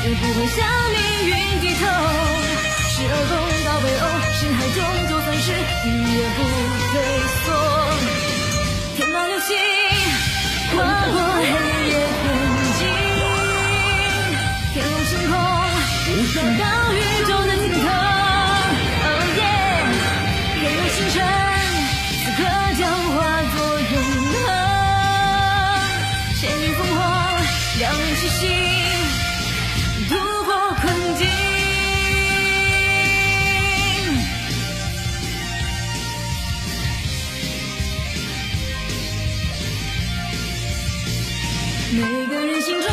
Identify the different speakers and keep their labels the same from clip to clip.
Speaker 1: 绝不会向命运低头。时而攻到北欧，深海中就算是地狱也不退缩。天马流星划过黑夜天际，天龙星空直到宇宙的尽头。Oh yeah， 天若星辰，此刻将化作永恒。仙女凤凰，两人齐心，度过困境。每个人心中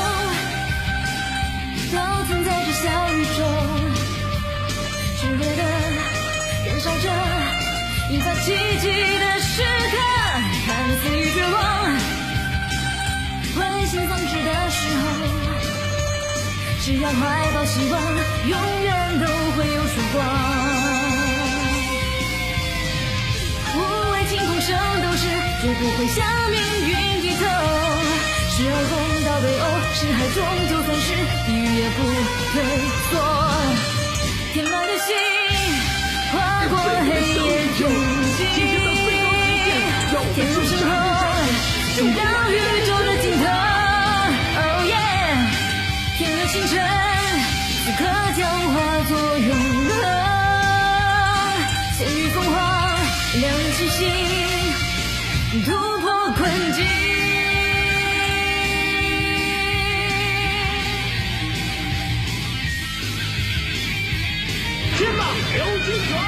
Speaker 1: 都存在着小宇宙，炽烈的燃烧着，引发奇迹的时刻，看似与绝望灰心丧志的时候，只要怀抱希望，永远都会有曙光。无畏晴空圣斗士，绝不会向命运低头。时而攻到北欧，深海中就算是地狱也不退缩。天马流星划过黑夜天际，天如星空，直到宇宙的尽头。Oh yeah， 天若星辰，此刻将化作永恒。仙女凤凰，两人齐心，突破困境。
Speaker 2: 天马流星拳！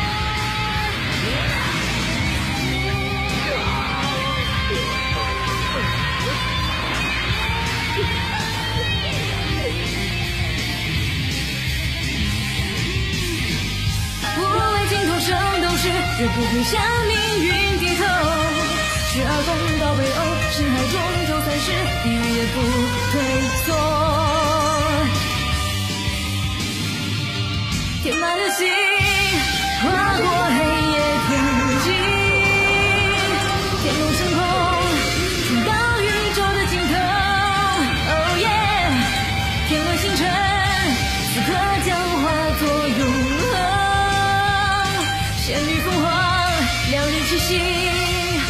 Speaker 1: 无畏镜头圣斗士，绝不会向命运低头。时而攻到北欧，深海中就算是地狱也不退缩。天马流星划过黑夜天际，天龙星空直到宇宙的尽头。Oh yeah， 天若星辰，此刻将化作永恒。仙女凤凰，两人齐心，